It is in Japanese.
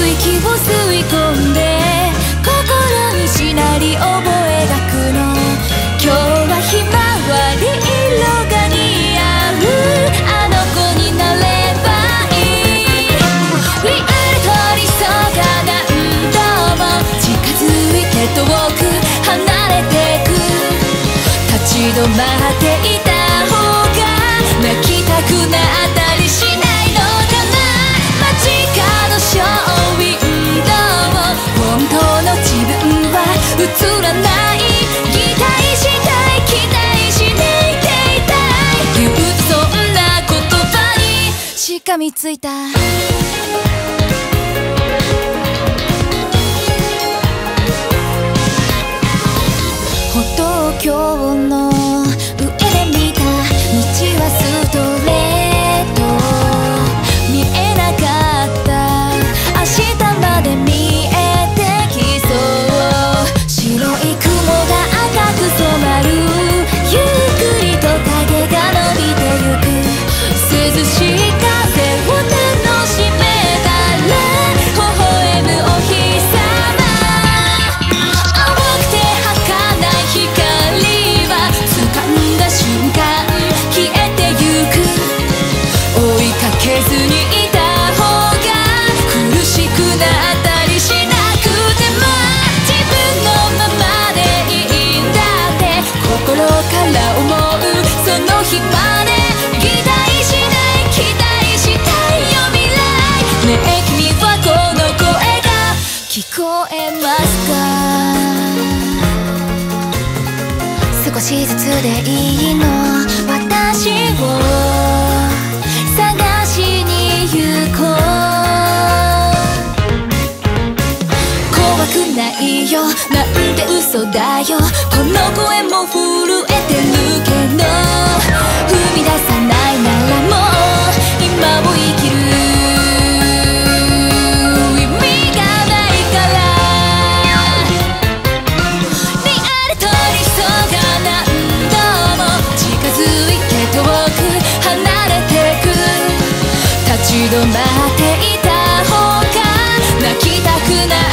息を吸い込んで心にしなり覚えがくの。今日はひまわり色が似合うあの子になればいい。リアルと理想が何度も近づいて遠く離れてく。立ち止まっていた方が泣きたくなったりしないのかな。街角ショーウィンドウ本当の自分は映らない。期待したい期待しないでいたい言うそんな言葉にしがみついた。歩道橋の上で見た道はストレート。見えなかった明日まで見えてきそう。白い雲が赤く染まる。ゆっくりと影が伸びてゆく。涼しい風を楽しめたら微笑むお日様。青くて儚い光は掴んだ瞬間消えてゆく。追いかけずにいた方が苦しくなったりしなくても自分のままでいいんだって心から思うその日まで。期待しない期待したいよ未来。ねえ君はこの声が聞こえますか。少しずつでいいの私を探しに行こう。怖くないよなんて嘘だよ。この声も震えてるけど踏み出さないならもう今を生きる意味がないから。リアルと理想が何度も近づいて遠く離れてく。立ち止まっていた方が泣きたくない